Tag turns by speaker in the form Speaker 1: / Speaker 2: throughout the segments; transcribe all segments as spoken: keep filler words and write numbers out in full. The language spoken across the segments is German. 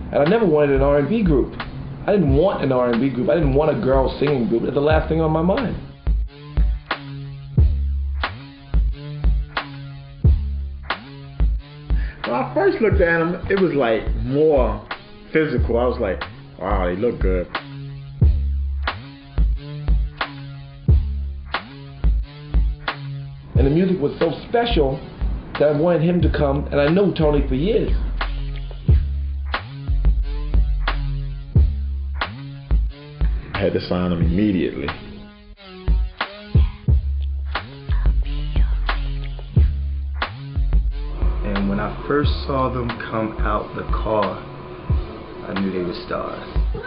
Speaker 1: And I never wanted an R and B group. I didn't want an R and B group. I didn't want a girl singing group. It's the last thing on my mind.
Speaker 2: When I first looked at them, it was like more physical. I was like, wow, they look good.
Speaker 1: And the music was so special that I wanted him to come, and I knew Tony for years.
Speaker 2: I had to sign him immediately.
Speaker 3: And when I first saw them come out the car, I knew they were stars.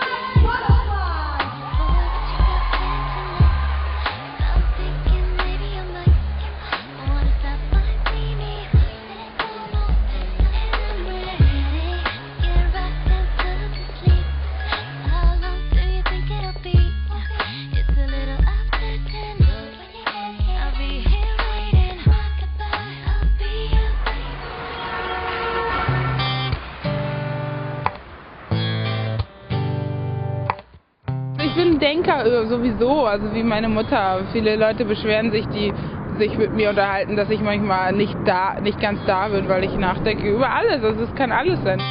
Speaker 4: Ich bin ein Denker sowieso, also wie meine Mutter. Viele Leute beschweren sich, die sich mit mir unterhalten, dass ich manchmal nicht da, nicht ganz da bin, weil ich nachdenke über alles. Also es kann alles sein.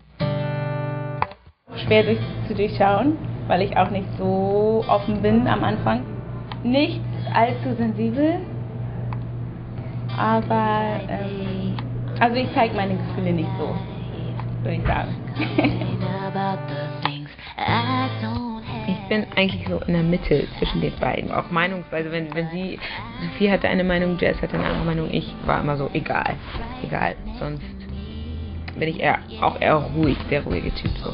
Speaker 5: Schwer durch, zu durchschauen, weil ich auch nicht so offen bin am Anfang. Nicht allzu sensibel, aber ähm, also ich zeige meine Gefühle nicht so, würde ich sagen.
Speaker 6: Ich bin eigentlich so in der Mitte zwischen den beiden. Auch Meinungsweise, wenn, wenn sie, Sophie hatte eine Meinung, Jazz hatte eine andere Meinung, ich war immer so, egal, egal. Sonst bin ich eher, auch eher ruhig, der ruhige Typ so.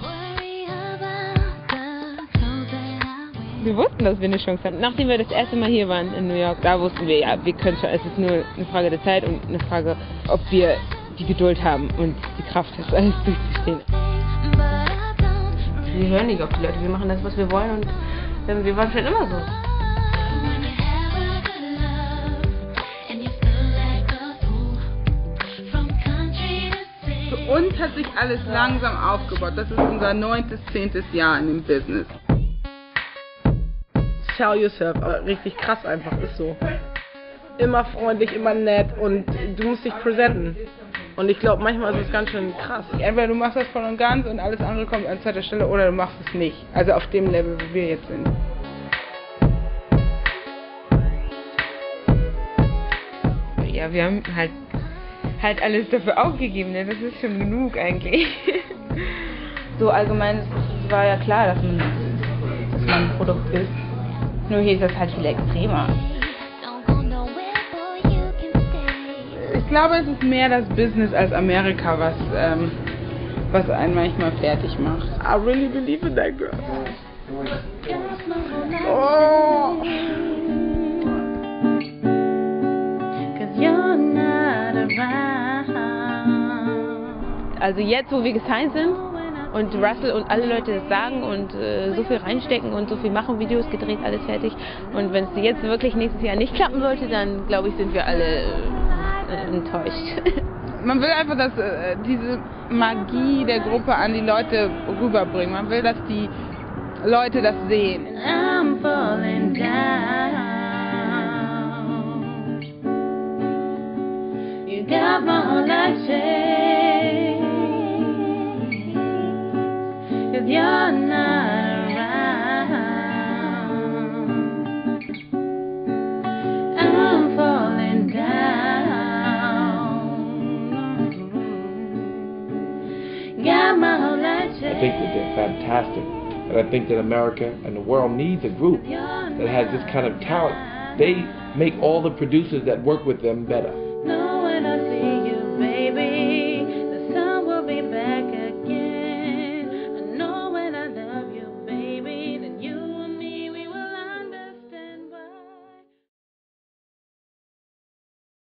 Speaker 6: Wir wussten, dass wir eine Chance haben. Nachdem wir das erste Mal hier waren in New York, da wussten wir, ja, wir können schon, es ist nur eine Frage der Zeit und eine Frage, ob wir die Geduld haben und die Kraft, das alles durchzustehen. Wir hören nicht auf die Leute, wir machen das, was wir wollen und äh, wir waren schon immer so.
Speaker 4: Für uns hat sich alles langsam aufgebaut. Das ist unser neuntes, zehntes Jahr in dem Business.
Speaker 7: Sell yourself, richtig krass einfach, ist so. Immer freundlich, immer nett und du musst dich präsentieren. Und ich glaube, manchmal ist es ganz schön krass.
Speaker 4: Entweder du machst das voll und ganz und alles andere kommt an zweiter Stelle oder du machst es nicht. Also auf dem Level, wo wir jetzt sind.
Speaker 6: Ja, wir haben halt, halt alles dafür aufgegeben, ne? Das ist schon genug eigentlich.
Speaker 5: So allgemein es war ja klar, dass man, dass man ein Produkt ist. Nur hier ist das halt viel extremer.
Speaker 4: Ich glaube, es ist mehr das Business als Amerika, was, ähm, was einen manchmal fertig macht.
Speaker 7: I really believe in that girl. Oh.
Speaker 6: Also jetzt, wo wir gesigned sind und Russell und alle Leute das sagen und äh, so viel reinstecken und so viel machen, Videos gedreht, alles fertig. Und wenn es jetzt wirklich nächstes Jahr nicht klappen sollte, dann glaube ich, sind wir alle äh, enttäuscht.
Speaker 4: Man will einfach, dass äh, diese Magie der Gruppe an die Leute rüberbringen. Man will, dass die Leute das sehen. I'm falling down. You got my whole life changed. If you're not around, I'm falling down. Got my whole life changed.
Speaker 1: I think that they're fantastic. And I think that America and the world needs a group that has this kind of talent. They make all the producers that work with them better.